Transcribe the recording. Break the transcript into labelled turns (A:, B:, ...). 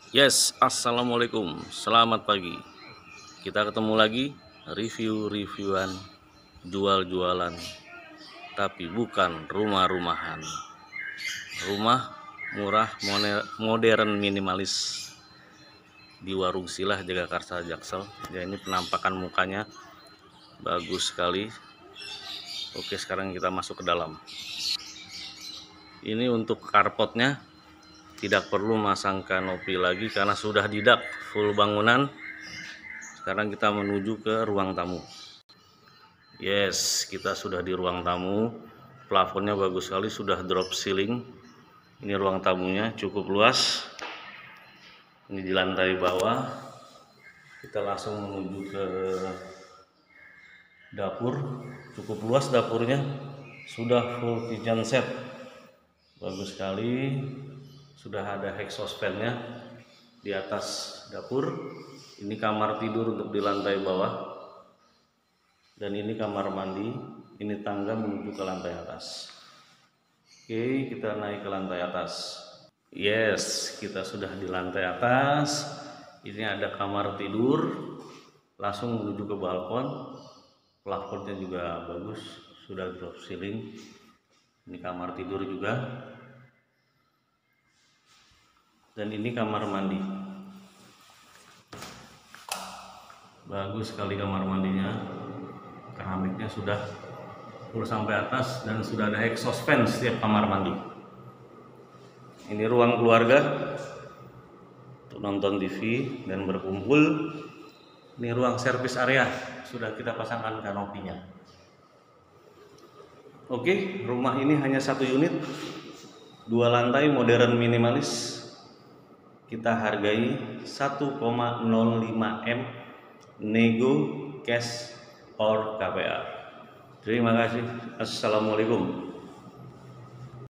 A: Yes, assalamualaikum, selamat pagi. Kita ketemu lagi review-reviewan, jual-jualan, tapi bukan rumah-rumahan. Rumah murah modern minimalis di Warung Silah Jagakarsa Jaksel. Ya, ini penampakan mukanya bagus sekali. Oke, sekarang kita masuk ke dalam. Ini untuk carportnya tidak perlu masang kanopi lagi karena sudah didak full bangunan. Sekarang kita menuju ke ruang tamu. Yes, kita sudah di ruang tamu. Plafonnya bagus sekali, sudah drop ceiling. Ini ruang tamunya cukup luas. Ini di lantai bawah. Kita langsung menuju ke dapur. Cukup luas dapurnya. Sudah full kitchen set. Bagus sekali. Sudah ada exhaust fan-nya di atas dapur. Ini kamar tidur untuk di lantai bawah. Dan ini kamar mandi, ini tangga menuju ke lantai atas. Oke, kita naik ke lantai atas. Yes, kita sudah di lantai atas. Ini ada kamar tidur, langsung menuju ke balkon. Plafonnya juga bagus, sudah drop ceiling. Ini kamar tidur juga. Dan ini kamar mandi. Bagus sekali kamar mandinya. Keramiknya sudah full sampai atas dan sudah ada exhaust fan setiap kamar mandi. Ini ruang keluarga untuk nonton TV dan berkumpul. Ini ruang servis area, sudah kita pasangkan kanopinya. Oke, rumah ini hanya satu unit, 2 lantai modern minimalis. Kita hargai 1,05 M, nego cash or KPR. Terima kasih. Assalamualaikum.